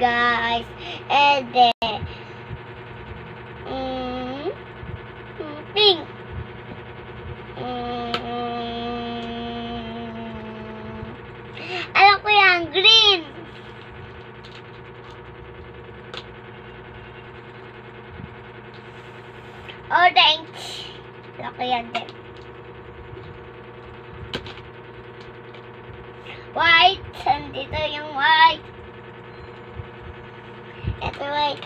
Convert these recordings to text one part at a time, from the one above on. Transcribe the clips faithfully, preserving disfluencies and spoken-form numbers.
guys. And then, mm, pink. Mm, alam ko yan, green. Orange. Alam ko yan din. White. Andito yung white. Ito white.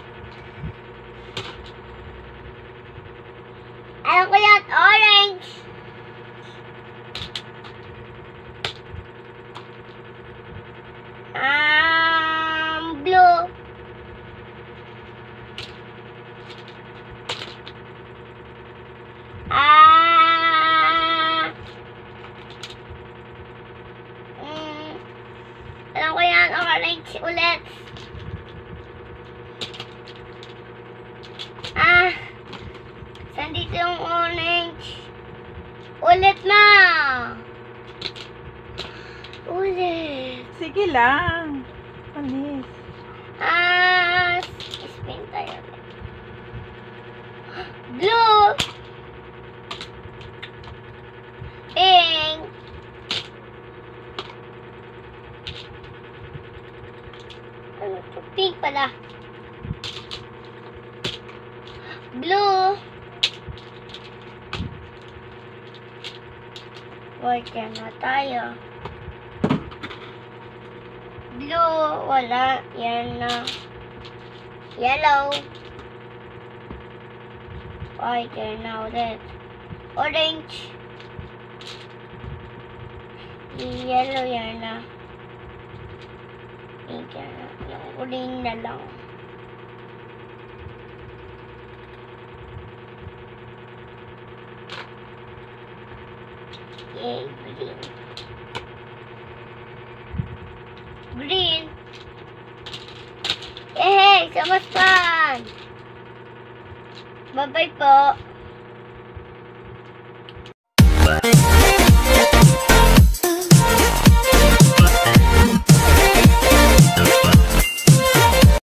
Alam ko yan, orange. Um, blue. Ah, mm, alam ko yan, orange ulit. Ah, saan dito yung orange? Ulit na. Ulit. Sige lang. Alis. Ah, spin tayo. Blue. Pink. Ano to? Pink pala. Blue. White yan na tayo. Blue. Wala. Yan na. Yellow. White yan na ulit. Orange. Yellow yan na. Pink yan na. Yung green na lang. Yay, green. Green. Yay, so much fun. Bye-bye po.